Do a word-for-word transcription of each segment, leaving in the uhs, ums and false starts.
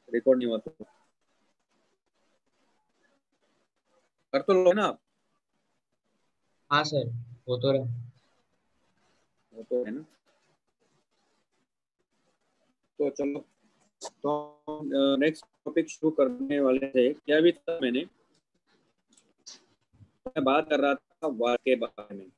Record नहीं हुआ तो कर तो लो ना आप। हाँ सर, वो तो रहा। वो तो है ना। तो चलो, तो नेक्स्ट टॉपिक शुरू करने वाले थे। क्या भी था, मैंने मैं बात कर रहा था वार के बारे में।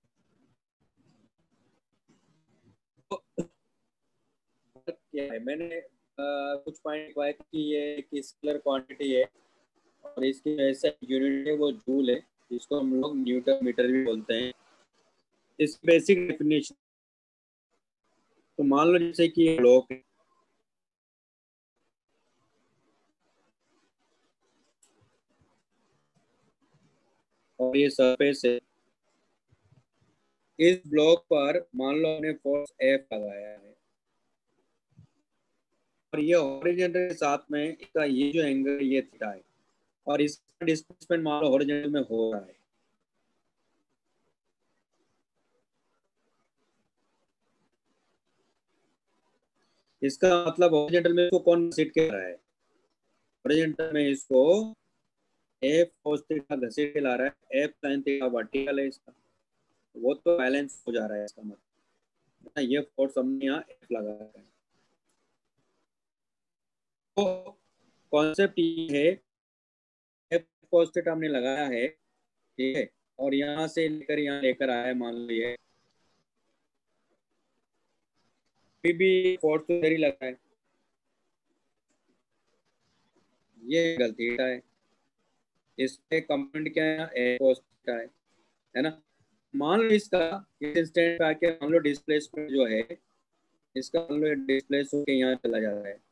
तो क्या है, मैंने अ, कुछ पॉइंट पाया कि ये एक स्केलर क्वांटिटी है और इसकी ऐसा यूनिट है वो जूल है, जिसको हम लोग न्यूटन मीटर भी बोलते हैं। इस बेसिक डेफिनेशन, तो मान लो जैसे कि ये ब्लॉक है और ये सरफेस है। इस ब्लॉक पर मान लो हमने फोर्स एफ लगाया है और ये हॉरिजॉन्टल के साथ में इसका ये जो एंगल ये थीटा है और इसका डिस्प्लेसमेंट मान लो हॉरिजॉन्टल में हो रहा है। इसका मतलब हॉरिजॉन्टल में इसको कौन घसीट के रहा है? हॉरिजॉन्टल में इसको एफ cos थीटा घसीट के ला रहा है। एफ sin थीटा वर्टिकल है इसका, वो तो बैलेंस हो जा रहा है इसका मतलब। ये फोर्स हमने यहाँ एफ लगाया है। तो कॉन्सेप्ट ये है, एफ cos थीटा हमने लगाया है, ठीक है, और यहाँ से लेकर यहाँ लेकर आया है मान लो ये, फिर भी फोर्स तो इधर ही लगा है, ये गलती है। इसके कंपोनेंट क्या है? ए cos थीटा है है ना। मान लो इसका इस इंस्टेंट पे आके मान लो डिस्प्लेसमेंट जो है इसका, मान लो डिस्प्लेस होके यहाँ चला जा रहा है।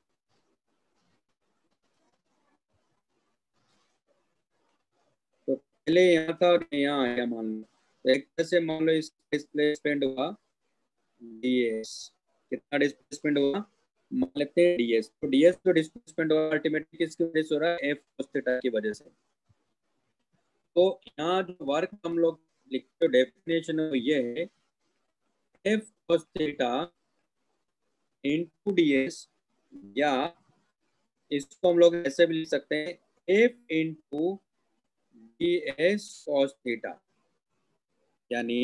तो पहले यहाँ था और यहाँ आया मान लो, तो एक तरह से मान लो इस डिस्प्लेसमेंट हुआ डीएस। कितना डिस्प्लेसमेंट हुआ? मान लेते हैं डीएस। तो डीएस जो डिस्प्लेसमेंट हुआ अल्टीमेटली किसकी वजह से हो रहा है? एफ cos थीटा की वजह से। तो यहाँ जो वर्क हम लोग लिखते डेफिनेशन है वो ये है, F cos theta into DS, या इसको हम लोग ऐसे भी लिख सकते हैं, F into D S cos theta. यानी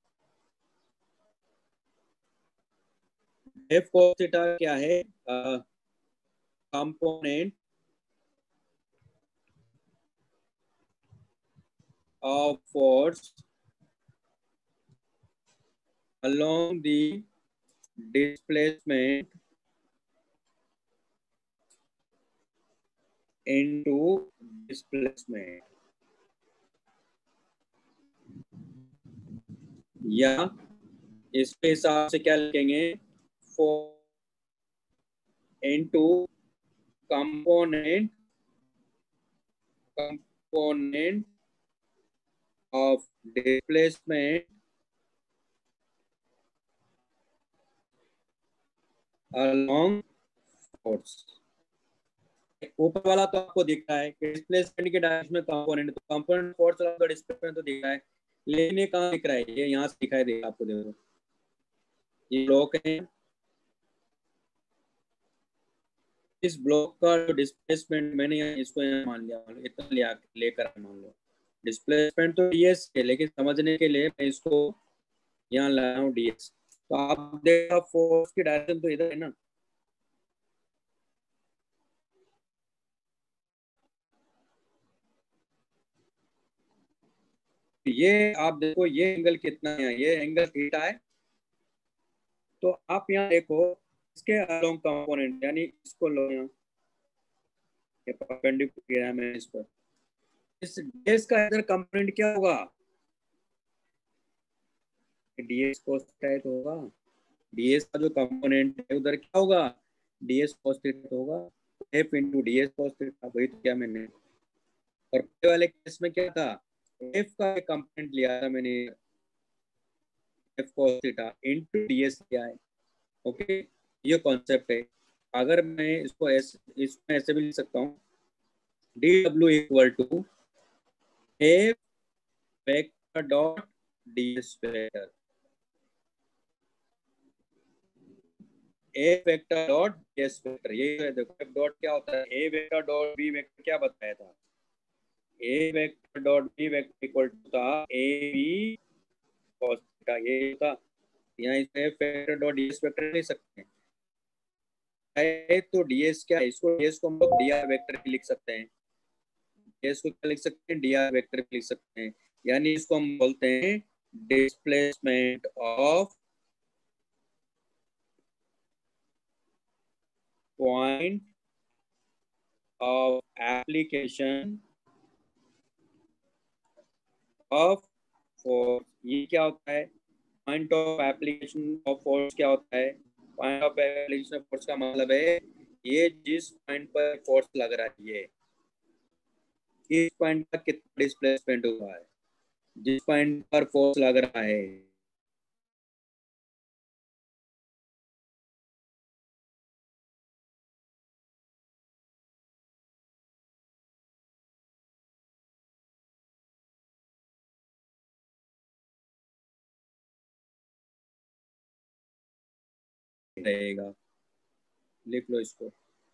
एफ cos थीटा क्या है? Component of force along the displacement into displacement, या इसके हिसाब से क्या लिखेंगे? Force into component component of displacement along force. ऊपर वाला तो आपको दिख रहा है कि डिस्प्लेसमेंट के डायरेक्शन में कंपोनेंट, तो component force along the displacement तो दिख रहा है, लेकिन ये कहाँ दिख रहा है? ये यहाँ से दिखाई देगा आपको, देखो ये ब्लॉक है। इस ब्लॉक का जो डिस्प्लेसमेंट मैंने यहाँ इसको यहाँ मान लिया, मान लो इतना लिया लेकर मान लो डिस्प्लेसमेंट तो डीएस है, लेकिन समझने के लिए मैं इसको यहाँ लाया हूँ डीएस। तो आप देखा फोर्स की डायरेक्शन तो इधर है ना। ये आप देखो ये एंगल कितना है, ये एंगल थीटा है। तो आप यहाँ देखो इसके अलोंग कंपोनेंट, यानी इसको लो यहाँ, ये परपेंडिकुलर है मैं इस पर, इस डीएस का इधर कंपोनेंट क्या होगा? डीएस cos थीटा होगा। डीएस का जो कंपोनेंट है उधर क्या होगा? डीएस cos थीटा होगा। F into D S cos theta, वही तो क्या मैंने, और पहले वाले केस में क्या था? एफ का कंपोनेंट लिया था मैंने, F cos theta into D S लिया है। ओके, ये कॉन्सेप्ट है। अगर मैं इसको ऐसे इसमें ऐसे भी लिख सकता हूँ, D W equal to F vector dot D S vector A vector dot S vector, ये है देखो एफ डॉट क्या होता है, A vector dot B vector क्या बताया था, A vector dot B vector equal to था ए बी कॉस थीटा, ये था। यहाँ इसमें F vector dot DS vector लिख सकते हैं है, तो डीएस क्या है, इसको डीएस को हम लोग डी आर वेक्टर भी लिख सकते हैं, डीएस को क्या लिख सकते हैं, डी आर वेक्टर भी लिख सकते हैं, यानी इसको हम बोलते हैं displacement of point of application of force. ये क्या होता है, point of application of force क्या होता है, point of application of force का मतलब है ये जिस पॉइंट पर फोर्स लग रहा है, ये इस पॉइंट पर कितना डिस्प्लेसमेंट हुआ है, जिस पॉइंट पर फोर्स लग रहा है रहेगा। लिख लो इसको।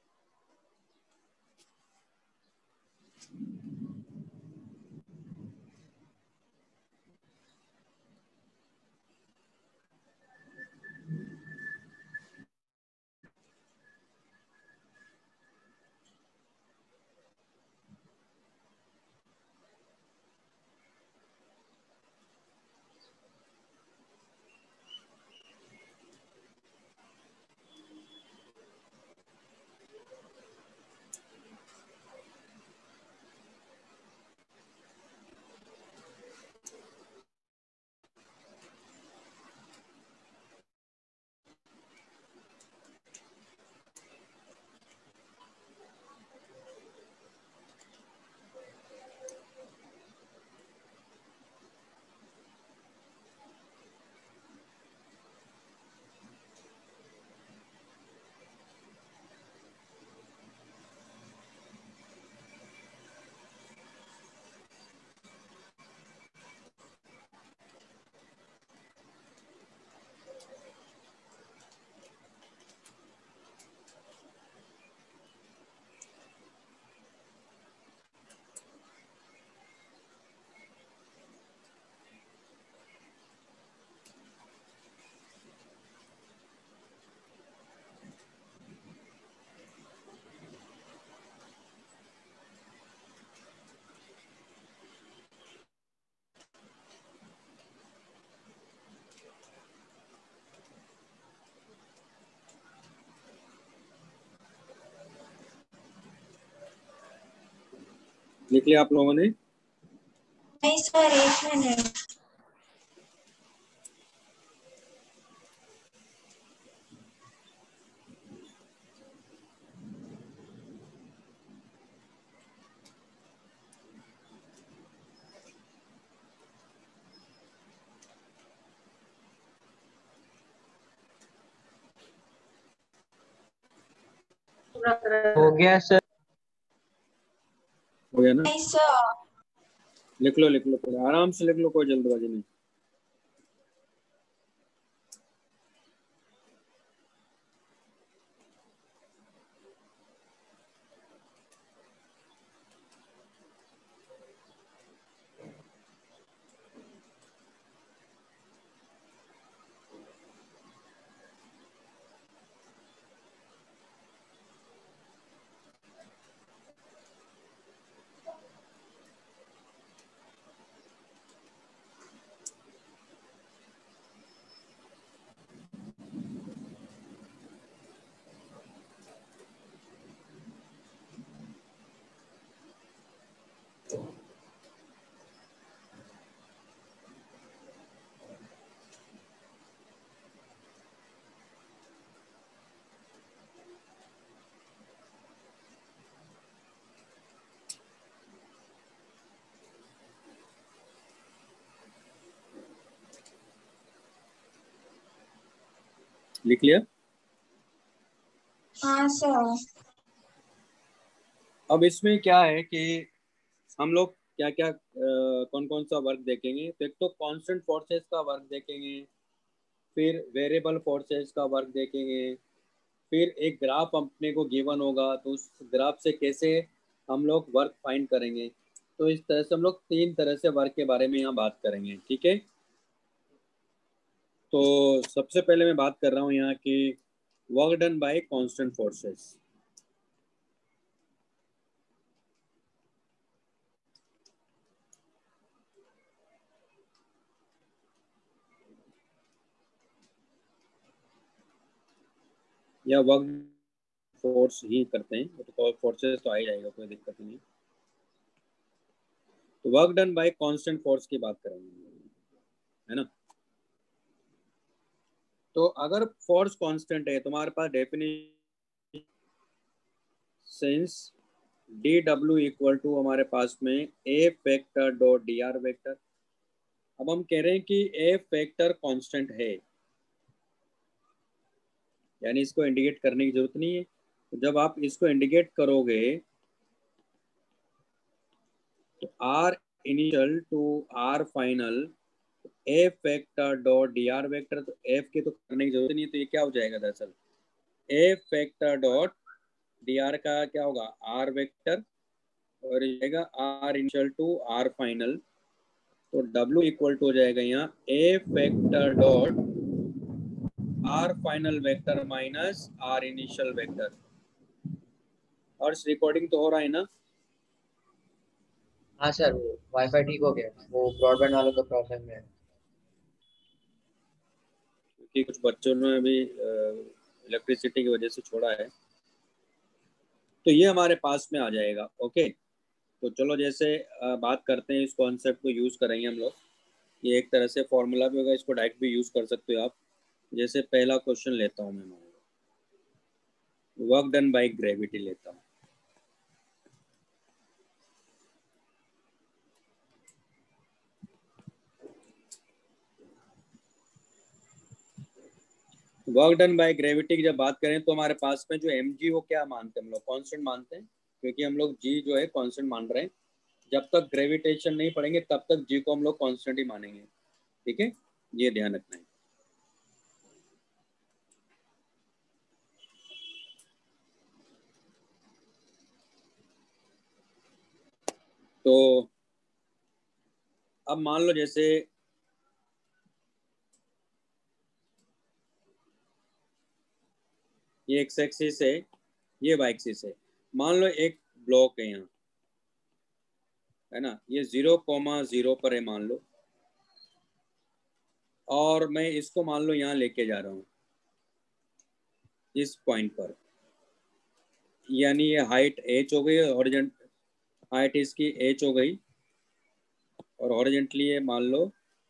लिख लिया आप लोगों ने? नहीं सर, एक मिनट। हो गया सर। हो गया ना? नहीं सर। लिख लो लिख लो, पूरा आराम से लिख लो, कोई जल्दबाजी नहीं। लिख लिया? हाँ सर। अब इसमें क्या है कि हम लोग क्या क्या कौन कौन सा वर्क देखेंगे, तो एक तो कांस्टेंट फोर्सेस का वर्क देखेंगे, फिर वेरिएबल फोर्सेस का वर्क देखेंगे, फिर एक ग्राफ अपने को गिवन होगा, तो उस ग्राफ से कैसे हम लोग वर्क फाइंड करेंगे। तो इस तरह से हम लोग तीन तरह से वर्क के बारे में यहाँ बात करेंगे, ठीक है। तो सबसे पहले मैं बात कर रहा हूँ यहाँ की work done by constant forces. या वर्क फोर्स ही करते हैं, तो फोर्सेस तो आ ही जाएगा, कोई दिक्कत नहीं। तो work done by constant force की बात करेंगे, है ना। तो अगर फोर्स कांस्टेंट है, तुम्हारे पास definition since D W equal to हमारे पास में A factor dot D R vector. अब हम कह रहे हैं कि ए फैक्टर कांस्टेंट है, यानी इसको इंडिकेट करने की जरूरत नहीं है। तो जब आप इसको इंडिकेट करोगे तो R initial to R final A factor dot D R vector, तो एफ की तो करने की जरूरत नहीं है। तो ये क्या हो जाएगा दरअसल, A factor dot D R का क्या होगा, आर वेक्टर, और ये जाएगा R initial to R final. तो डब्ल्यू इक्वल टू हो जाएगा यहाँ A factor dot R final vector minus R initial vector. और रिकॉर्डिंग तो हो रहा है ना। हाँ सर, वो वाईफाई ठीक हो गया, वो ब्रॉडबैंड वालों का प्रॉब्लम है। क्योंकि कुछ बच्चों ने भी इलेक्ट्रिसिटी की वजह से छोड़ा है, तो ये हमारे पास में आ जाएगा। ओके, तो चलो जैसे अ, बात करते हैं, इस कॉन्सेप्ट को यूज़ करेंगे हम लोग। ये एक तरह से फॉर्मूला भी होगा, इसको डायरेक्ट भी यूज़ कर सकते हो आप। जैसे पहला क्वेश्चन लेता हूँ मैं, मान लो वर्क डन बाय ग्रेविटी लेता हूँ। वर्क डन बाय ग्रेविटी की जब बात करें तो हमारे पास में जो एम जी वो क्या मानते हैं हम लोग, कांस्टेंट मानते हैं, क्योंकि हम लोग जी जो है कांस्टेंट मान रहे हैं। जब तक ग्रेविटेशन नहीं पढ़ेंगे तब तक जी को हम लोग कांस्टेंट ही मानेंगे, ठीक है, ये ध्यान रखना है। तो अब मान लो जैसे ये एक्स एक्सिस है, ये वाई एक्सिस है। मान लो एक ब्लॉक है यहाँ, है ना, ये जीरो कोमा जीरो पर है मान लो, और मैं इसको मान लो यहाँ लेके जा रहा हूँ इस पॉइंट पर, यानी ये हाइट एच हो गई, हॉरिजॉन्ट हाइट इसकी एच हो गई, और हॉरिजॉन्टली ये मान लो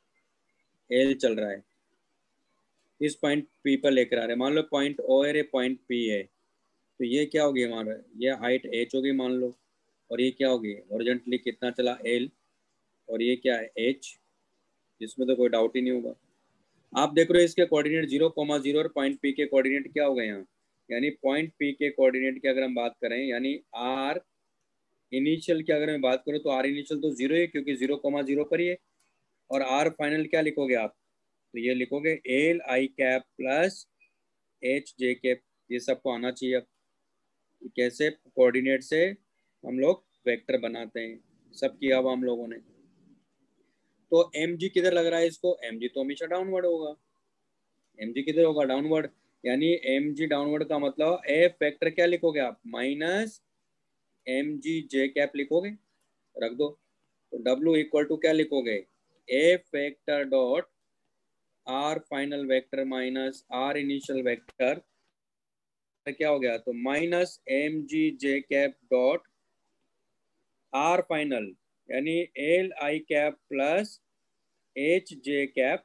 एल चल रहा है, इस पॉइंट पी पर लेकर आ रहे हैं। मान लो पॉइंट ओ है, पॉइंट पी है, तो ये क्या होगी हमारा, ये हाइट एच होगी मान लो, और ये क्या होगी हॉरिजॉन्टली कितना चला एल, और ये क्या है एच, इसमें तो कोई डाउट ही नहीं होगा। आप देख रहे हो इसके कोऑर्डिनेट जीरो कोमा जीरो और पॉइंट पी के कोऑर्डिनेट क्या हो गए यहाँ, यानी पॉइंट पी के कोऑर्डिनेट की अगर हम बात करें, यानी आर इनिशियल की अगर मैं बात करूँ तो आर इनिशियल तो जीरो है, क्योंकि जीरो कोमा जीरो पर ही है। और आर फाइनल क्या लिखोगे आप, तो ये लिखोगे L I cap plus H J cap, ये सबको आना चाहिए। अब कैसे कोऑर्डिनेट से हम लोग वेक्टर बनाते हैं, सब किया हुआ हम लोगों ने। तो एम जी किधर लग रहा है इसको, एम जी तो हमेशा डाउनवर्ड होगा, एम जी किधर होगा डाउनवर्ड, यानी एम जी डाउनवर्ड का मतलब ए फैक्टर क्या लिखोगे आप, minus M G J cap लिखोगे, रख दो। तो डब्ल्यू इक्वल टू क्या लिखोगे, A factor dot R final vector minus R initial vector, क्या हो गया, तो minus M G J cap dot R final, यानी L I cap plus H J cap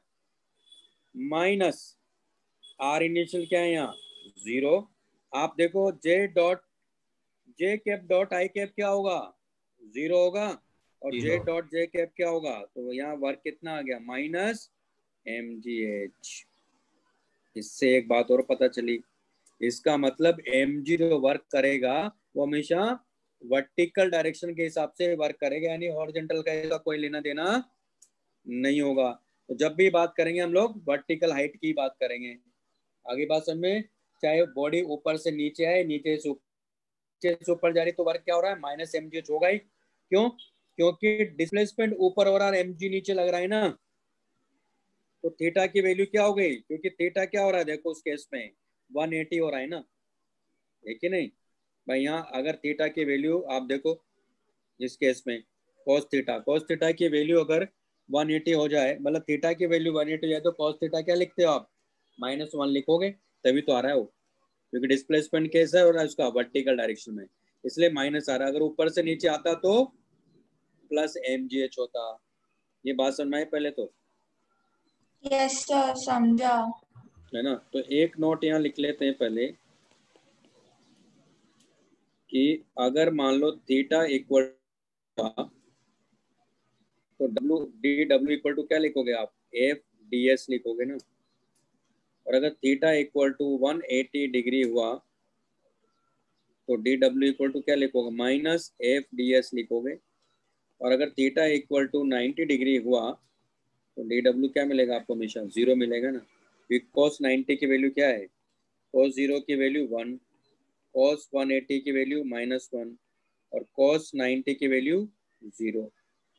minus R initial क्या है यहाँ जीरो। आप देखो J dot J cap dot I cap क्या होगा, जीरो होगा, और जे जीरो। डॉट जे कैप क्या होगा, तो यहाँ वर्क कितना आ गया, माइनस एम जी एच। इससे एक बात और पता चली, इसका मतलब एम जी जो वर्क करेगा वो हमेशा वर्टिकल डायरेक्शन के हिसाब से वर्क करेगा, यानी हॉरिजॉन्टल का इसका कोई लेना देना नहीं होगा। तो जब भी बात करेंगे हम लोग वर्टिकल हाइट की बात करेंगे। आगे बात समझ में चाहे बॉडी ऊपर से नीचे आए, नीचे से नीचे से ऊपर जा रही, तो वर्क क्या हो रहा है, माइनस एम जी एच होगा ही। क्यों? क्योंकि डिस्प्लेसमेंट ऊपर हो रहा है, एम जी नीचे लग रहा है ना, तो थीटा की वैल्यू क्या हो गई, क्योंकि थीटा क्या हो रहा है, देखो उस केस में वन एटी हो रहा है ना, है कि नहीं भाई। यहाँ अगर थीटा की वैल्यू आप देखो, इस केस में cos थीटा, cos थीटा की वैल्यू अगर वन एटी हो जाए, मतलब थीटा की वैल्यू वन एटी हो जाए, तो cos थीटा क्या लिखते हो आप, माइनस वन लिखोगे, तभी तो आ रहा है वो, क्योंकि डिस्प्लेसमेंट केस है और उसका वर्टिकल डायरेक्शन में, इसलिए माइनस आ रहा है। अगर ऊपर से नीचे आता तो प्लस एम जी एच होता। ये बात समझ में आई पहले तो, यस सर, समझा। है ना। तो एक नोट यहाँ लिख लेते हैं पहले, कि अगर मान लो थीटा इक्वल तो W D W equal to क्या लिखोगे आप, एफ डी एस लिखोगे ना। और अगर theta equal to one eighty degree हुआ तो डी डब्ल्यू इक्वल टू क्या लिखोगे, माइनस एफ डी एस लिखोगे। और अगर theta equal to ninety degree हुआ तो डी डब्ल्यू क्या मिलेगा आपको, हमेशा जीरो मिलेगा ना, क्योंकि कॉस नाइन्टी की वैल्यू क्या है, कॉस जीरो की value one, cos one eighty की वैल्यू माइनस वन, और कॉस नाइन्टी की वैल्यू जीरो।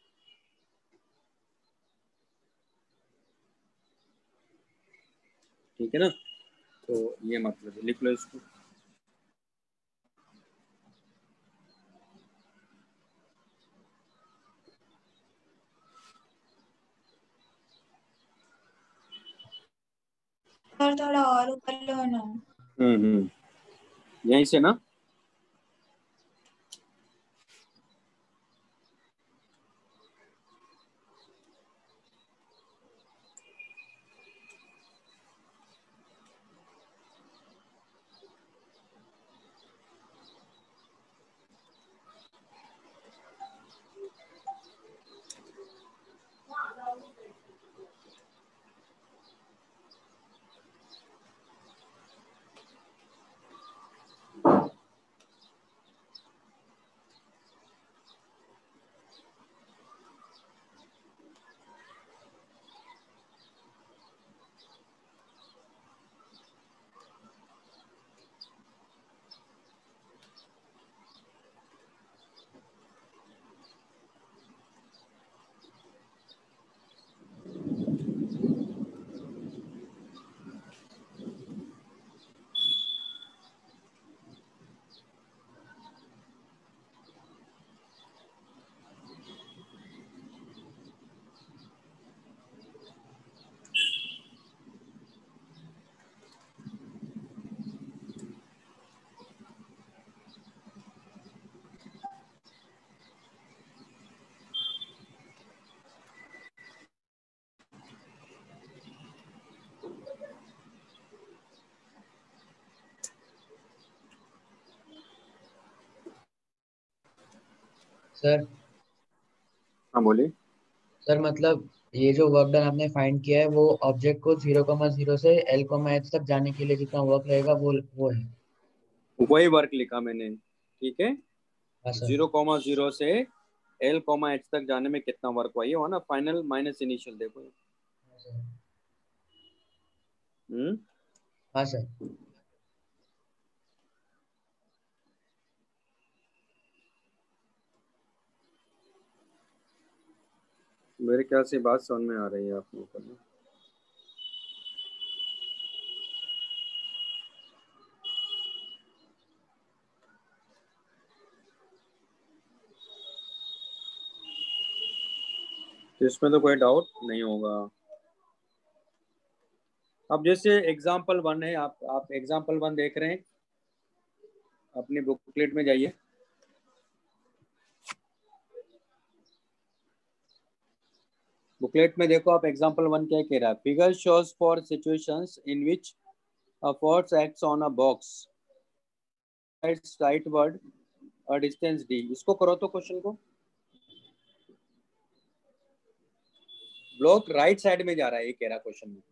ठीक है ना, तो ये मतलब लिख लो इसको। सर थोड़ा और ऊपर लो ना। हम्म हम्म यहीं से ना। सर हाँ बोलिए। सर मतलब ये जो वर्क डन आपने फाइंड किया है वो ऑब्जेक्ट को जीरो कॉमा जीरो से एल कॉमा एच तक जाने के लिए जितना वर्क लगेगा वो वो है। वही वर्क लिखा मैंने, ठीक है। हाँ सर। जीरो कॉमा जीरो से एल कॉमा एच तक जाने में कितना वर्क हुआ, ये हुआ ना फाइनल माइनस इनिशियल, देखो। हाँ सर। हम्म हाँ सर। मेरे ख्याल से बात समझ में आ रही है आप लोगों को ना। तो इसमें तो कोई डाउट नहीं होगा। अब जैसे एग्जाम्पल वन है, आप आप एग्जाम्पल वन देख रहे हैं, अपनी बुकलेट में जाइए। बुकलेट में देखो आप, एग्जाम्पल वन क्या कह रहा है, figure shows for situations in which a force acts on a box rightward और डिस्टेंस डी। इसको करो तो क्वेश्चन को, ब्लॉक राइट साइड में जा रहा है, ये कह रहा क्वेश्चन में।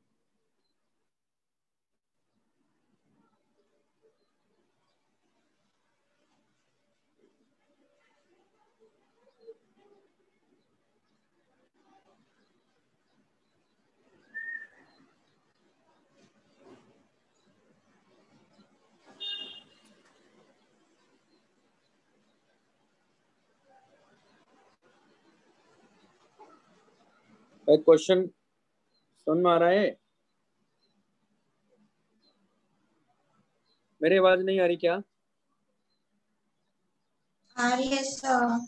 एक क्वेश्चन सुन में आ रहा है? मेरी आवाज नहीं आ रही क्या? आ रही है सर।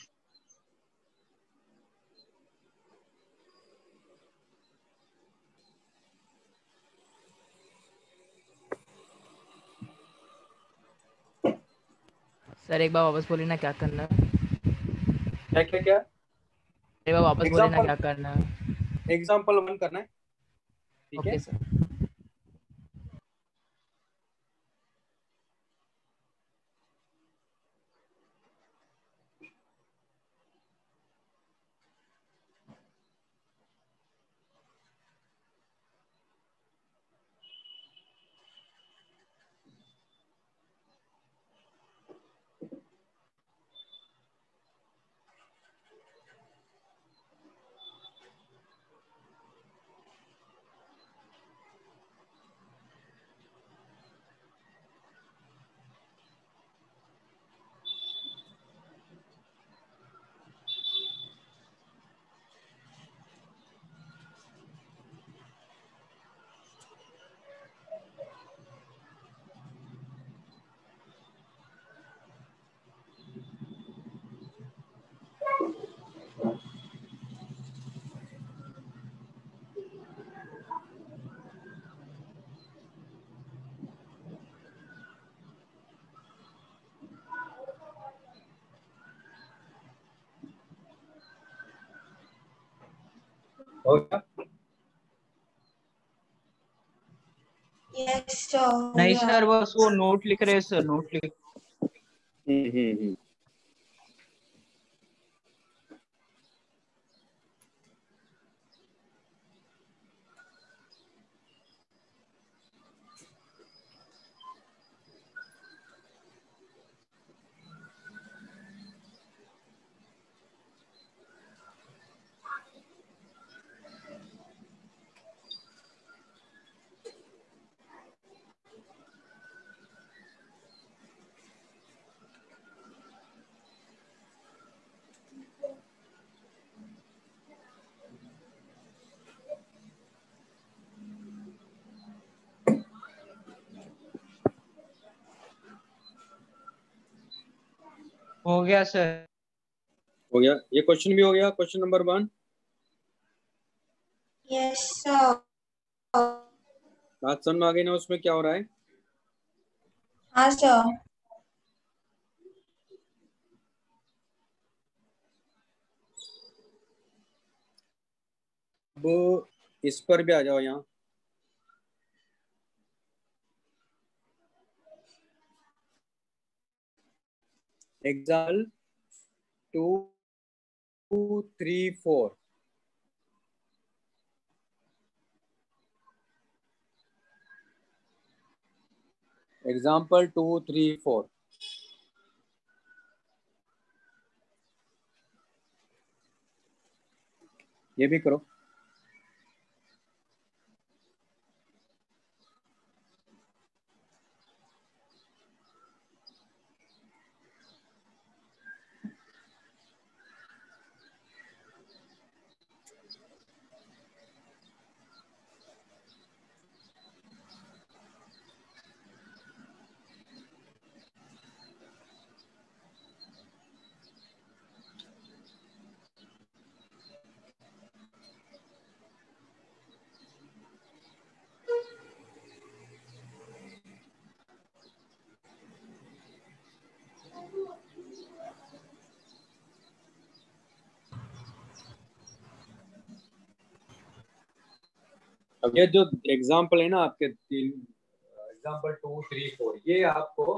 सर एक बार वापस बोलिए ना क्या करना है। क्या क्या क्या? एक बार वापस बोलिए ना एग्जाम्पल क्या करना है। एग्जाम्पल वन करना है, ठीक है? Okay sir. हो गया? यस सर हो नहीं गया। सर, बस वो नोट लिख रहे हैं सर, नोट लिख। हम्म हम्म हम्म हो गया सर। हो गया। ये क्वेश्चन भी हो गया, question number one. Yes sir. बात समझ में आ गई ना उसमें क्या हो रहा है? हाँ सर। अब इस पर भी आ जाओ यहाँ। Example two three four. Example two three four. ये भी करो। अब ये जो एग्जाम्पल है ना आपके तीन, एग्जाम्पल टू थ्री फोर, ये आपको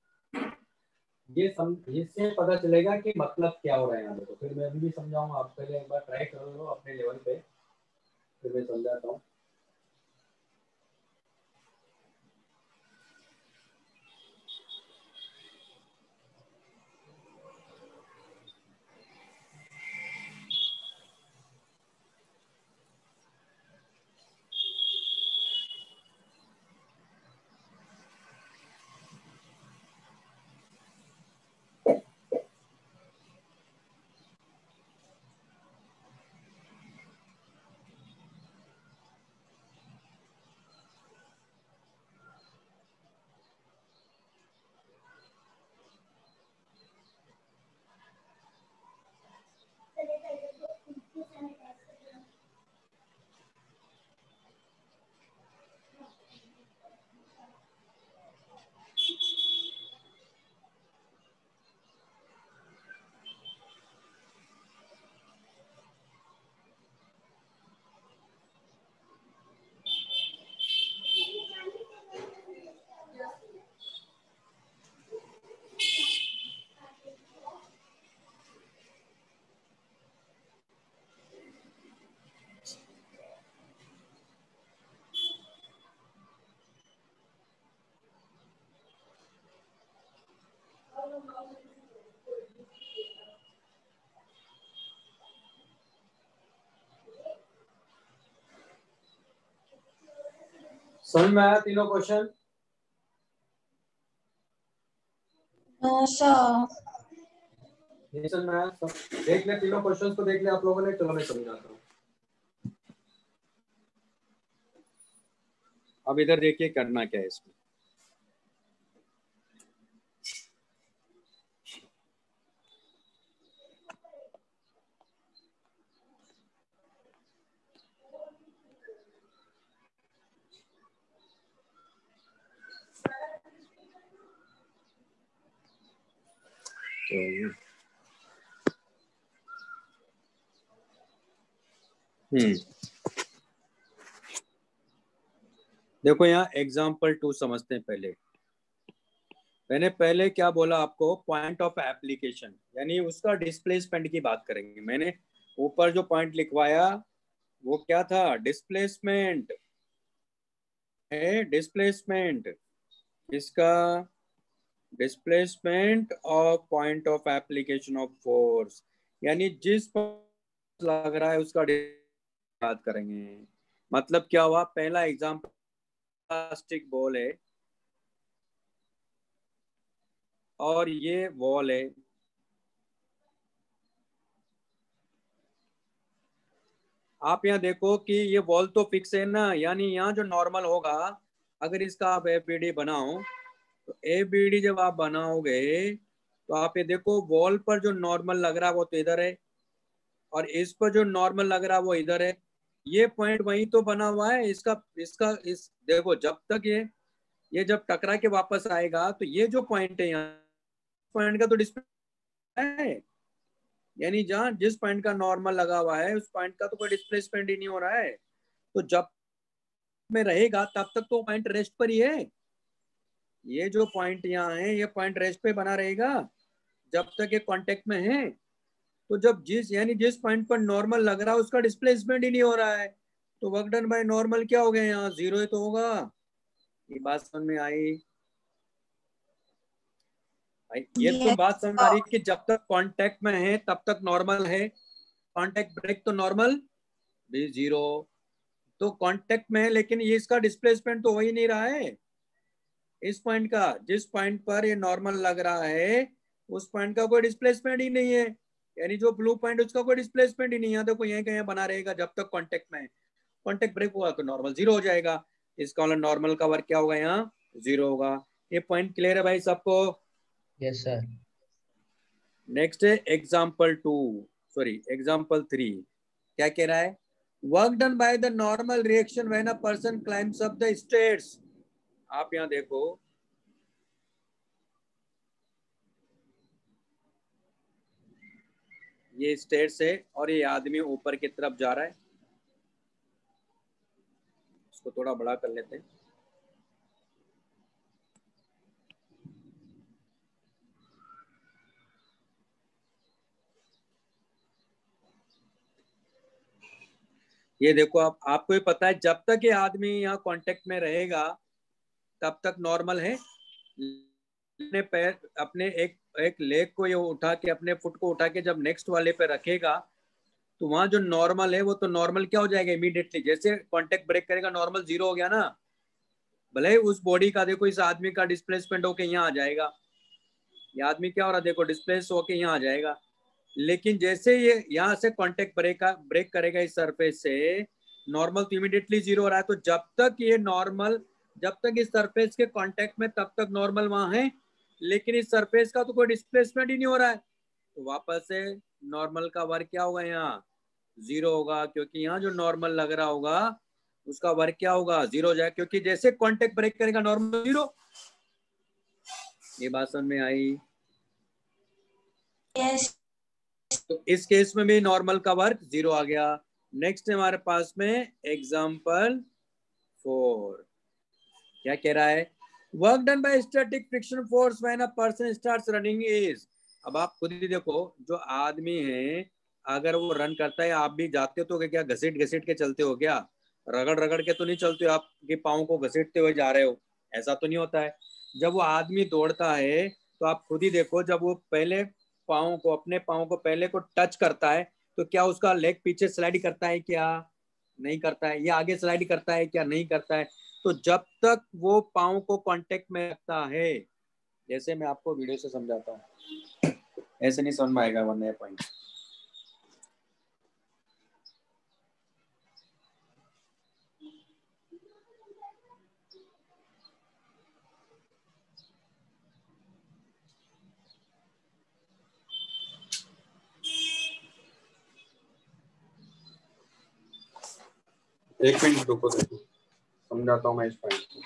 ये सम इससे पता चलेगा कि मतलब क्या हो रहा है यहाँ पे। तो फिर मैं अभी भी समझाऊंगा, आप पहले एक बार ट्राई कर लो अपने लेवल पे, फिर मैं समझाता हूँ। समझ में आया तीनों क्वेश्चन? No sir. नहीं समझ में आया? सब देख ले, तीनों क्वेश्चंस को देख ले आप लोगों ने। चलो मैं समझाता हूँ। अब इधर देखिए करना क्या है इसमें। हम्म देखो यहाँ एग्जाम्पल टू समझते हैं पहले। मैंने पहले क्या बोला आपको, पॉइंट ऑफ एप्लीकेशन, यानी उसका डिस्प्लेसमेंट की बात करेंगे। मैंने ऊपर जो पॉइंट लिखवाया वो क्या था, डिस्प्लेसमेंट है। डिस्प्लेसमेंट इसका displacement of point of application of force, यानी जिस लग रहा है उसका बात करेंगे। मतलब क्या हुआ, पहला एग्जाम्पल प्लास्टिक बॉल है और ये वॉल है। आप यहाँ देखो कि ये वॉल तो फिक्स है ना, यानी यहाँ जो नॉर्मल होगा, अगर इसका आप ए बी डी बनाओ तो ए बी डी जब आप बनाओगे तो आप ये देखो वॉल पर जो नॉर्मल लग रहा है वो तो इधर है, और इस पर जो नॉर्मल लग रहा है वो इधर है। ये पॉइंट वहीं तो बना हुआ है। इसका इसका इस देखो, जब तक ये ये जब टकरा के वापस आएगा तो ये जो पॉइंट है यहाँ, पॉइंट का तो डिस्प्ले है, यानी जहां जिस पॉइंट का नॉर्मल लगा हुआ है उस पॉइंट का तो कोई डिस्प्लेसमेंट ही नहीं हो रहा है। तो जब में रहेगा तब तक तो पॉइंट रेस्ट पर ही है। ये जो पॉइंट यहाँ है ये पॉइंट रेस्ट पे बना रहेगा जब तक ये कांटेक्ट में है। तो जब जिस यानी जिस पॉइंट पर नॉर्मल लग रहा है उसका डिस्प्लेसमेंट ही नहीं हो रहा है, तो वर्क डन बाय नॉर्मल क्या हो गया, यहाँ जीरो ही तो होगा। ये बात समझ में आई? ये तो बात समझ आ रही कि जब तक कांटेक्ट में है तब तक नॉर्मल है, कांटेक्ट ब्रेक तो नॉर्मल भी जीरो। तो कांटेक्ट में है लेकिन ये इसका डिस्प्लेसमेंट तो हो ही नहीं रहा है इस पॉइंट का। जिस पॉइंट पर ये नॉर्मल लग रहा है उस पॉइंट का कोई डिस्प्लेसमेंट ही नहीं है, यानी जो ब्लू पॉइंट उसका कोई डिस्प्लेसमेंट ही नहीं है। देखो यहीं कहीं बना रहेगा जब तक कांटेक्ट में है। कांटेक्ट ब्रेक हुआ तो नॉर्मल जीरो हो जाएगा। इसका मतलब नॉर्मल का वर्क क्या होगा, यहाँ जीरो होगा। ये पॉइंट क्लियर है भाई सबको? Yes sir. नेक्स्ट है example two, sorry example three. क्या कह रहा है, work done by the normal reaction when a person climbs up the stairs. आप यहाँ देखो, ये स्टेयर्स है और ये आदमी ऊपर की तरफ जा रहा है। इसको थोड़ा बड़ा कर लेते हैं। ये देखो, आप आपको ही पता है जब तक ये आदमी यहाँ कांटेक्ट में रहेगा तब तक नॉर्मल है। अपने पैर अपने एक एक लेग को ये उठा के, अपने फुट को उठा के जब नेक्स्ट वाले पे रखेगा तो वहां जो नॉर्मल है वो तो नॉर्मल क्या हो जाएगा इमीडिएटली, जैसे कांटेक्ट ब्रेक करेगा नॉर्मल जीरो हो गया ना। भले उस बॉडी का देखो, इस आदमी का डिस्प्लेसमेंट होके यहाँ आ जाएगा, ये आदमी क्या हो रहा है देखो डिस्प्लेस होके यहाँ आ जाएगा। लेकिन जैसे ये यहाँ से कांटेक्ट ब्रेक ब्रेक करेगा इस सरफेस से, नॉर्मल तो इमीडिएटली जीरो हो रहा है। तो जब तक ये नॉर्मल, जब तक इस सरफेस के कांटेक्ट में तब तक नॉर्मल वहां है, लेकिन इस सरफेस का तो कोई डिस्प्लेसमेंट ही नहीं हो रहा है। तो वापस से नॉर्मल का वर्क क्या होगा, यहाँ जीरो होगा, क्योंकि यहाँ जो नॉर्मल लग रहा होगा उसका वर्क क्या होगा, जीरो हो जाएगा, क्योंकि जैसे कांटेक्ट ब्रेक करेगा नॉर्मल जीरो। ये बात समझ में आई? यस। तो इस केस में भी नॉर्मल का वर्क जीरो आ गया। नेक्स्ट है हमारे पास में एग्जाम्पल फोर। क्या कह रहा है, work done by static friction force when a person starts running is. अब आप खुद ही देखो, जो आदमी है अगर वो रन करता है, आप भी जाते हो तो क्या घसीट घसीट के चलते हो क्या, रगड़ रगड़ के तो नहीं चलते हो, आपके पाँव को घसीटते हुए जा रहे हो, ऐसा तो नहीं होता है। जब वो आदमी दौड़ता है तो आप खुद ही देखो, जब वो पहले पाँव को, अपने पाँव को पहले को टच करता है तो क्या उसका लेग पीछे स्लाइड करता है क्या, नहीं करता है। ये आगे स्लाइड करता है क्या, नहीं करता है। तो जब तक वो पाँव को कांटेक्ट में रखता है, जैसे मैं आपको वीडियो से समझाता हूँ, ऐसे नहीं समझ में आएगा वरना ये पॉइंट। एक मिनट रुको, देखो समझाता हूँ मैं इस पॉइंट को।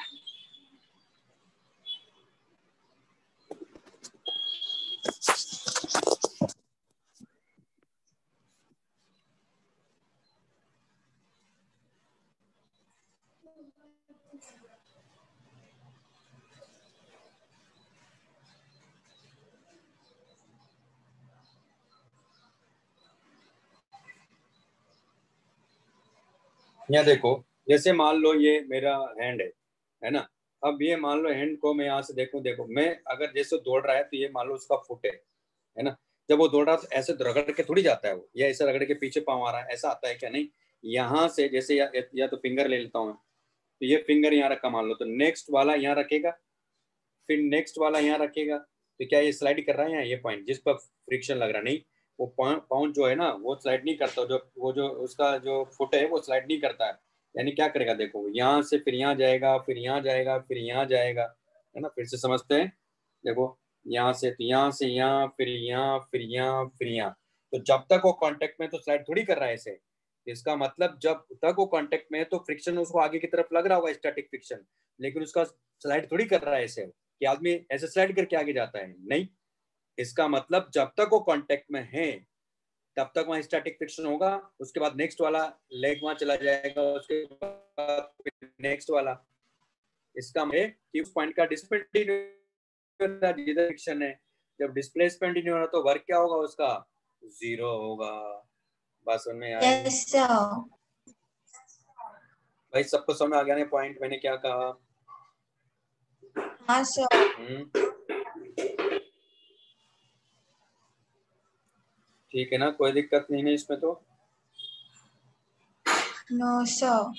यहाँ देखो, जैसे मान लो ये मेरा हैंड है है ना। अब ये मान लो हैंड को मैं यहाँ से देखूं, देखो मैं अगर जैसे दौड़ रहा है तो ये मान लो उसका फुट है है ना। जब वो दौड़ रहा है तो ऐसे रगड़ के थोड़ी जाता है वो, या ऐसे रगड़ के पीछे पाँव आ रहा है, ऐसा आता है क्या? नहीं। यहाँ से जैसे या, या तो फिंगर ले लेता हूँ, तो ये फिंगर यहाँ रखा मान लो, तो नेक्स्ट वाला यहाँ रखेगा, फिर नेक्स्ट वाला यहाँ रखेगा, तो क्या ये स्लाइड कर रहा है? यहाँ ये पॉइंट जिस पर फ्रिक्शन लग रहा नहीं, वो पाउंड जो है ना वो स्लाइड नहीं करता, जो वो जो उसका जो फुट है वो स्लाइड नहीं करता है। यानी क्या करेगा, देखो यहाँ से फिर यहाँ जाएगा, फिर यहाँ जाएगा, फिर यहाँ जाएगा, है ना। फिर से समझते हैं, देखो यहाँ से तो यहाँ से यहाँ, फिर यहाँ, फिर यहाँ, फिर यहाँ। तो जब तक वो कांटेक्ट में तो स्लाइड थोड़ी कर रहा है ऐसे। इसका मतलब जब तक वो कांटेक्ट में है तो फ्रिक्शन उसको आगे की तरफ लग रहा होगा, स्टैटिक फ्रिक्शन, लेकिन उसका स्लाइड थोड़ी कर रहा है ऐसे कि आदमी ऐसे स्लाइड करके आगे जाता है, नहीं। इसका मतलब जब तक वो कांटेक्ट में है तब तक वहां स्टैटिक फ्रिक्शन होगा, उसके बाद नेक्स्ट वाला लेग वहां चला जाएगा, उसके बाद नेक्स्ट वाला। इसका मतलब कि उस पॉइंट का डिस्प्लेसमेंट जिधर फ्रिक्शन है, जब डिस्प्लेसमेंट नहीं हो रहा तो वर्क क्या होगा उसका? जीरो होगा। बस उनमें आए यस सर। भाई सबको समझ आ गया ना पॉइंट मैंने क्या कहा? हाँ सर। हम्म ठीक है ना, कोई दिक्कत नहीं है इसमें तो। No sir.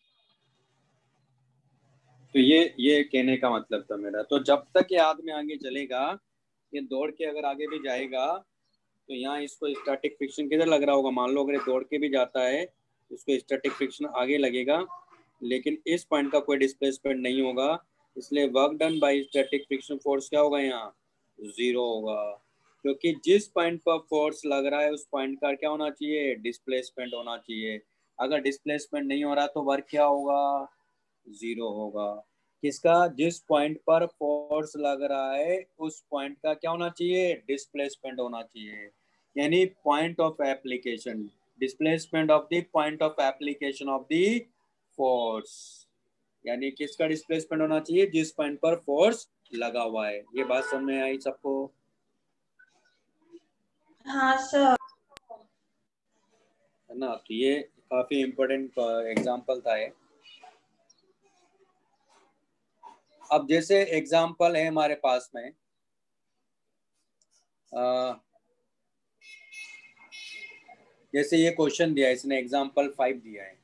तो ये ये कहने का मतलब था मेरा। तो जब तक ये आदमी आगे चलेगा, ये दौड़ के अगर आगे भी जाएगा, तो यहाँ इसको स्टैटिक फ्रिक्शन किधर लग रहा होगा? मान लो अगर ये दौड़ के भी जाता है, इसको स्टैटिक फ्रिक्शन आगे लगेगा, लेकिन इस पॉइंट का कोई डिस्प्लेसमेंट नहीं होगा, इसलिए work done by static friction force क्या होगा? यहाँ जीरो होगा, क्योंकि जिस पॉइंट पर फोर्स लग रहा है उस पॉइंट का क्या होना चाहिए? डिस्प्लेसमेंट होना चाहिए। अगर डिस्प्लेसमेंट नहीं हो रहा तो वर्क क्या होगा? जीरो होगा। किसका? जिस पॉइंट पर फोर्स लग रहा है उस पॉइंट का क्या होना चाहिए? डिस्प्लेसमेंट होना चाहिए। यानी point of application, displacement of the point of application of the force. यानी किसका डिस्प्लेसमेंट होना चाहिए? जिस पॉइंट पर फोर्स लगा हुआ है। ये बात समझ में आई सबको? हाँ सर। है ना। तो ये काफी इम्पोर्टेंट एग्जाम्पल था ये। अब जैसे एग्जाम्पल है हमारे पास में, आ, जैसे ये क्वेश्चन दिया है इसने, एग्जाम्पल फाइव दिया है,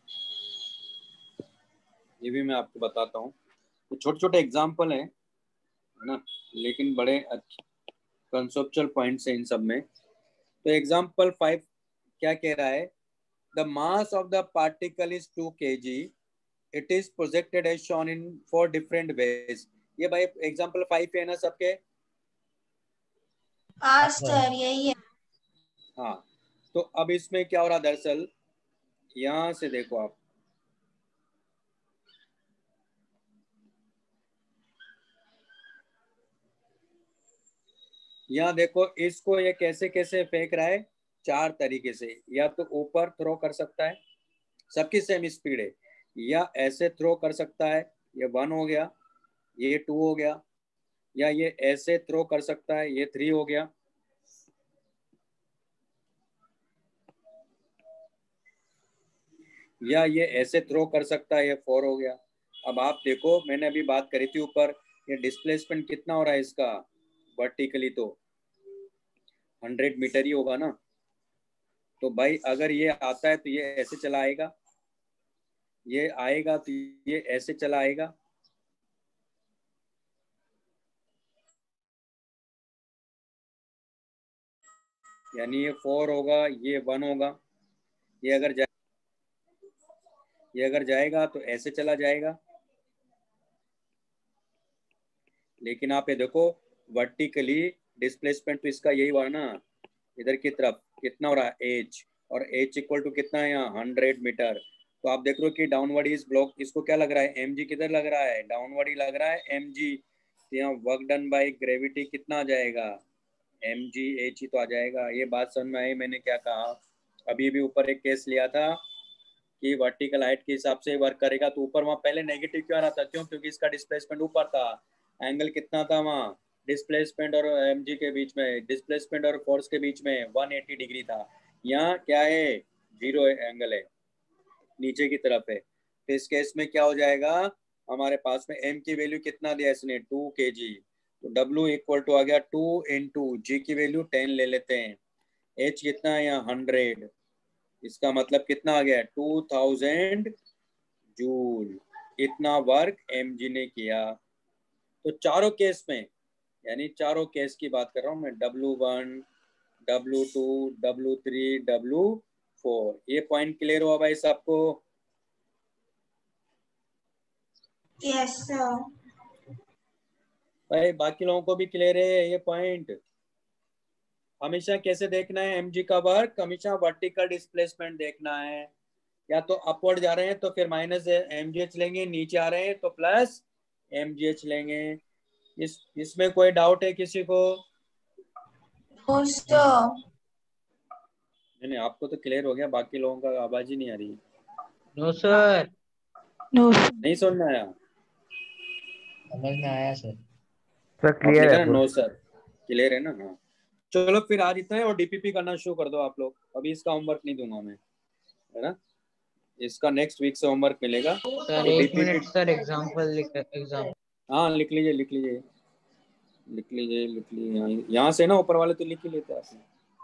ये भी मैं आपको बताता हूँ। तो छोटे छोटे एग्जाम्पल है ना, लेकिन बड़े कंसेप्चुअल पॉइंट्स हैं इन सब में। तो एग्जाम्पल फाइव क्या कह रहा है? The mass of the particle is two K G, it is projected as shown in four different ways. ये भाई एग्जाम्पल फाइव है ना सबके? हाँ सर यही है। हाँ। तो अब इसमें क्या हो रहा दरअसल, यहां से देखो आप, यहाँ देखो इसको ये कैसे कैसे फेंक रहा है, चार तरीके से। या तो ऊपर थ्रो कर सकता है, सबकी सेम स्पीड है, या ऐसे थ्रो कर सकता है, ये वन हो गया, ये टू हो गया, या ये ऐसे थ्रो कर सकता है, ये थ्री हो गया, या ये ऐसे थ्रो कर सकता है, ये फोर हो गया। अब आप देखो मैंने अभी बात करी थी ऊपर, ये डिस्प्लेसमेंट कितना हो रहा है इसका वर्टिकली? तो हंड्रेड मीटर ही होगा ना। तो भाई अगर ये आता है तो ये ऐसे चला आएगा, ये आएगा तो ये ऐसे चला आएगा, यानी ये फोर होगा, ये वन होगा। ये अगर जा, ये अगर जाएगा तो ऐसे चला जाएगा। लेकिन आप ये देखो वर्टिकली डिस्प्लेसमेंट तो इसका यही हुआ ना, इधर की तरफ कितना हो रहा है एच, और एच इक्वल टू कितना है यहाँ हंड्रेड मीटर। तो आप देख रहे हो कि डाउनवर्ड इस ब्लॉक, इसको क्या लग रहा है एम जी, किधर लग रहा है डाउनवर्ड ही लग रहा है एम जी। तो यहाँ वर्क डन बाय ग्रेविटी कितना आ जाएगा एम जी एच ही तो आ जाएगा। ये बात समझ में आई मैंने क्या कहा? अभी भी ऊपर एक केस लिया था कि वर्टिकल हाइट के हिसाब से वर्क करेगा, तो ऊपर वहाँ पहले नेगेटिव क्यों आ रहा था? क्यों? क्योंकि इसका डिस्प्लेसमेंट ऊपर था। एंगल कितना था वहाँ डिस्प्लेसमेंट और एम जी के बीच में, डिस्प्लेसमेंट और फोर्स के बीच में वन एटी डिग्री था। यहाँ क्या है जीरो एंगल है, नीचे की तरफ है। तो इस केस में क्या हो जाएगा, हमारे पास में m की वैल्यू कितना दिया इसने टू के जी, तो w इक्वल टू आ गया टू इंटू जी की वैल्यू टेन ले लेते हैं, h कितना है यहाँ हंड्रेड, इसका मतलब कितना आ गया टू थाउजेंड जूल। इतना वर्क mg ने किया। तो चारों केस में, यानी चारों केस की बात कर रहा हूँ मैं, W one W two W three W four. ये पॉइंट क्लियर हुआ भाई सबको? Yes, sir. भाई बाकी लोगों को भी क्लियर है ये पॉइंट? हमेशा कैसे देखना है एमजी का वर्क? हमेशा वर्टिकल डिस्प्लेसमेंट देखना है। या तो अपवर्ड जा रहे हैं तो फिर माइनस एमजीएच लेंगे, नीचे आ रहे हैं तो प्लस एमजीएच लेंगे। इस इसमें कोई डाउट है किसी को? No, sir. नहीं नहीं, आपको तो क्लियर हो गया, बाकी लोगों का आवाज ही नहीं आ रही है। No sir. No. नहीं समझ में आया? समझ में आया सर। सर आप क्लियर लिखा है ना bro। नो सर, क्लियर है ना? हाँ चलो फिर आज इतना है, और डीपीपी करना शुरू कर दो आप लोग। अभी इसका होमवर्क नहीं दूंगा मैं, है ना? इसका नेक्स्ट वीक से होमवर्क मिलेगा। सर तो एक डीपीपी, मिनट सर, एग्जाम्पल लिख एग्जाम। हाँ लिख लीजिए लिख लीजिए लिख लीजिए लिख लीजिए यहाँ यहाँ से ना ऊपर वाले तो लिख ही लेते हैं आपने।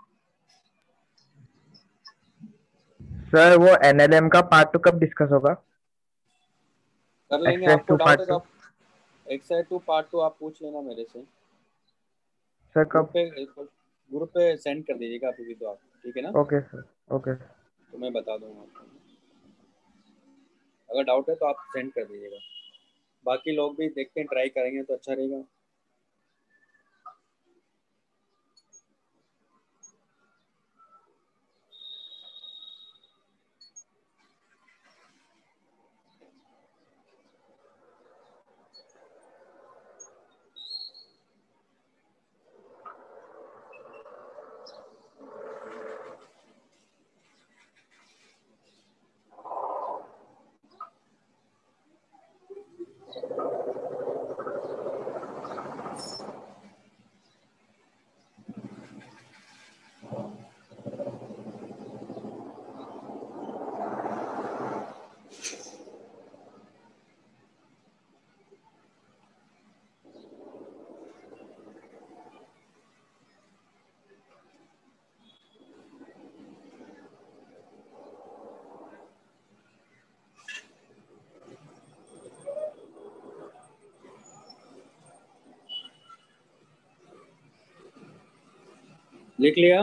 सर वो एनएलएम का पार्ट टू कब डिस्कस होगा? कर लेंगे। एक्सरसाइज आपको टू डाउट पार्ट है तो टू। आप एक्सरसाइज टू पार्ट टू आप पूछ लेना मेरे से, सर ग्रुप कब? पे ग्रुप पे सेंड कर दीजिएगा अभी तो आप, ठीक है ना? Okay sir okay. तो मैं बता दूंगा आपको, अगर डाउट है तो आप सेंड कर दीजिएगा। बाकी लोग भी देखते हैं, ट्राई करेंगे तो अच्छा रहेगा। लिख लिया?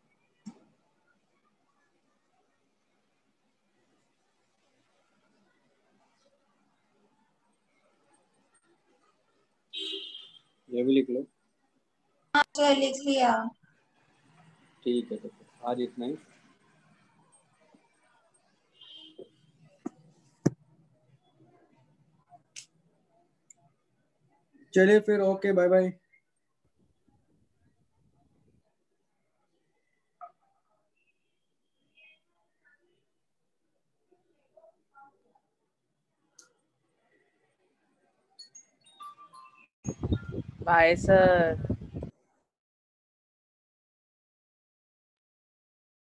ये भी लिख लो। हाँ सर लिख लिया। ठीक है तो फिर आज इतना ही। चलिए फिर, okay bye bye. Bye sir.